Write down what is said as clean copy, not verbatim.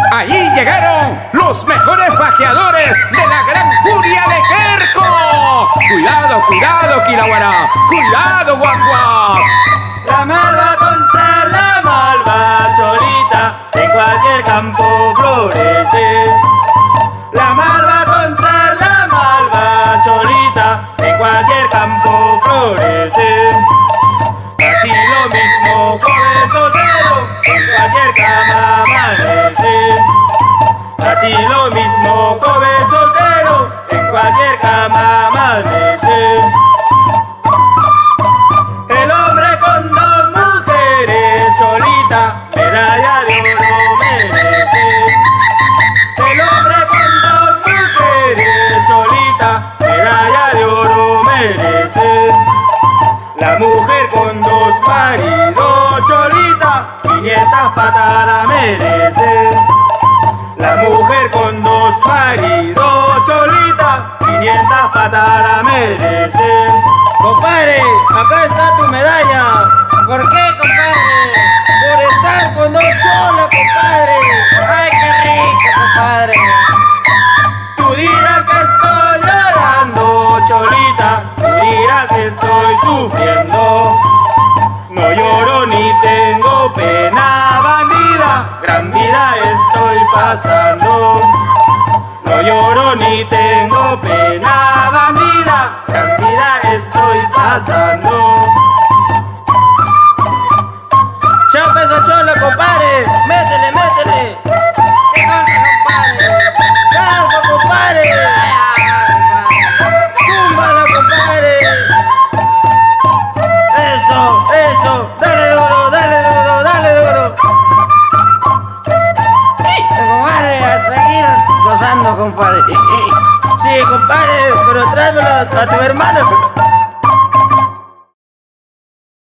Ahí llegaron los mejores fajeadores de la gran furia de Querco. Cuidado, cuidado, Quiraguará. Cuidado, guaguas. La malva con ser la malva cholita, en cualquier campo florece. La malva con ser la malva cholita, en cualquier campo florece. Así lo mismo joven soltero, en cualquier cama amanece. Así lo mismo joven soltero, en cualquier cama amanece. El hombre con dos mujeres cholita, medalla de oro merece. El hombre con dos mujeres cholita, medalla de oro merece. La mujer con dos maridos cholita, 500 patadas merece. La mujer con dos maridos cholita, 500 patadas merece. Compadre, acá está tu medalla. ¿Por qué, compadre? Por estar con dos cholas, compadre. ¡Ay, qué rico, compadre! Tú dirás que estoy llorando, cholita. Tú dirás que estoy sufriendo. No lloro ni tengo pena, bandida. Gran vida estoy pasando. No lloro ni tengo pena, bandida. Gran vida estoy pasando. Chapa esa chola, compadre. Métele, métele. ¿Qué cosa, compadre? Calma, compadre. Túmbala, compadre. Eso, eso. Dale duro, dale duro, dale duro. Compadre, a seguir gozando, compadre. Sí, compadre, pero tráemelo a tu hermano.